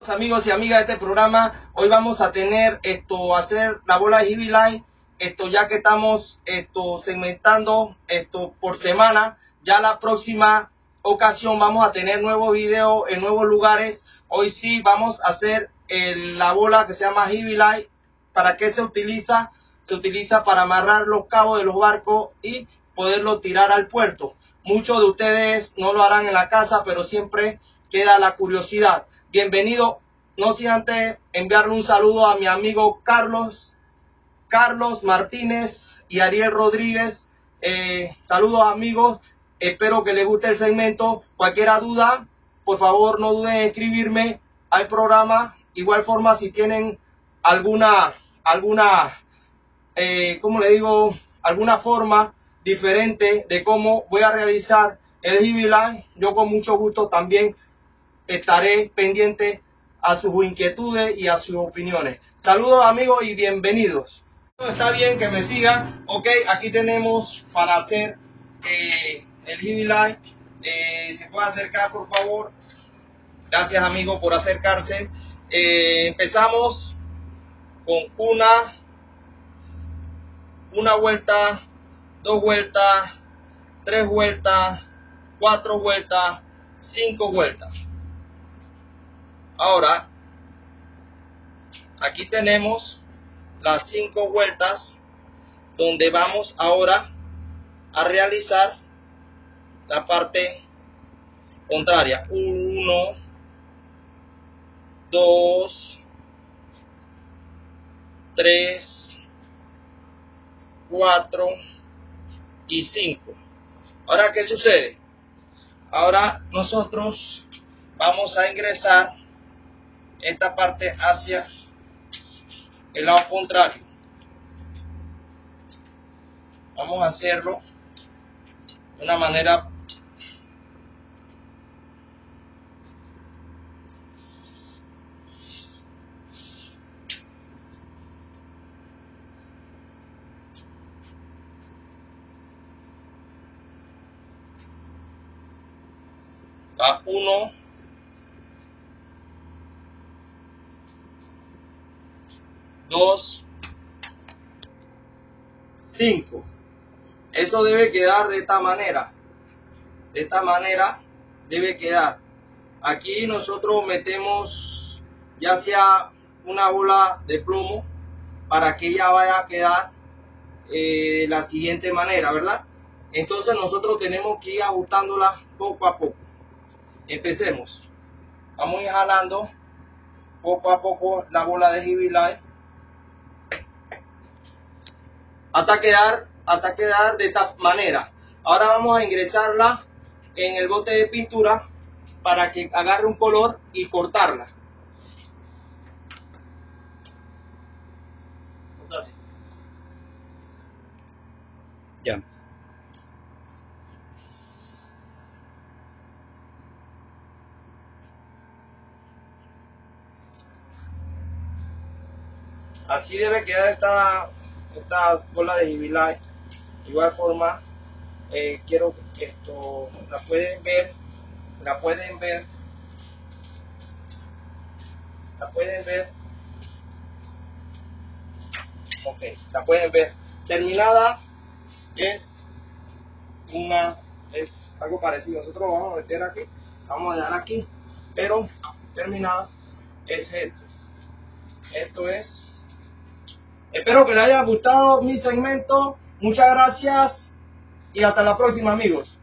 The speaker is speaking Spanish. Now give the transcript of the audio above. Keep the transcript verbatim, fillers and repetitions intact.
Amigos y amigas de este programa, hoy vamos a tener esto, hacer la bola de Heavy Light, esto ya que estamos esto segmentando esto por semana. Ya la próxima ocasión vamos a tener nuevos videos en nuevos lugares. Hoy sí vamos a hacer el, la bola que se llama Heavy Light. ¿Para qué se utiliza? Se utiliza para amarrar los cabos de los barcos y poderlo tirar al puerto. Muchos de ustedes no lo harán en la casa, pero siempre queda la curiosidad. Bienvenido, no sin antes enviarle un saludo a mi amigo Carlos, Carlos Martínez y Ariel Rodríguez. Eh, saludos amigos, espero que les guste el segmento. Cualquier duda, por favor no duden en escribirme al programa. Igual forma, si tienen alguna, alguna, eh, ¿cómo le digo? Alguna forma diferente de cómo voy a realizar el Heavy Light, yo con mucho gusto también estaré pendiente a sus inquietudes y a sus opiniones. Saludos amigos y bienvenidos. Está bien que me sigan. Ok, aquí tenemos para hacer eh, el Heavy Light. Eh, ¿Se puede acercar por favor? Gracias amigos por acercarse. Eh, empezamos con una, una vuelta, dos vueltas, tres vueltas, cuatro vueltas, cinco vueltas. Ahora, aquí tenemos las cinco vueltas donde vamos ahora a realizar la parte contraria. Uno, dos, tres, cuatro y cinco. Ahora, ¿qué sucede? Ahora nosotros vamos a ingresar esta parte hacia el lado contrario. Vamos a hacerlo de una manera a uno, dos, cinco. Eso debe quedar de esta manera. De esta manera debe quedar. Aquí nosotros metemos ya sea una bola de plomo para que ella vaya a quedar eh, de la siguiente manera, ¿verdad? Entonces nosotros tenemos que ir ajustándola poco a poco. Empecemos. Vamos a ir jalando poco a poco la bola de Heavy Light hasta quedar, hasta quedar de esta manera. Ahora vamos a ingresarla en el bote de pintura para que agarre un color y cortarla. Ya. Así debe quedar esta, esta bola de Heavy Light. De igual forma, eh, quiero que esto la pueden ver, la pueden ver, la pueden ver. Ok, la pueden ver. Terminada es una, es algo parecido. Nosotros vamos a meter aquí, vamos a dar aquí, pero terminada es esto. Esto es. Espero que les haya gustado mi segmento. Muchas gracias y hasta la próxima amigos.